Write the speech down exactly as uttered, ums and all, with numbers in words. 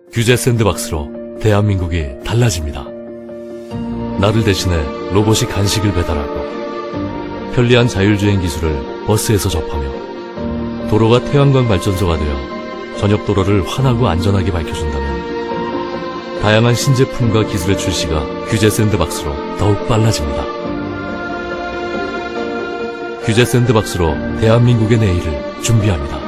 규제 샌드박스로 대한민국이 달라집니다. 나를 대신해 로봇이 간식을 배달하고 편리한 자율주행 기술을 버스에서 접하며 도로가 태양광 발전소가 되어 전역 도로를 환하고 안전하게 밝혀준다면 다양한 신제품과 기술의 출시가 규제 샌드박스로 더욱 빨라집니다. 규제 샌드박스로 대한민국의 내일을 준비합니다.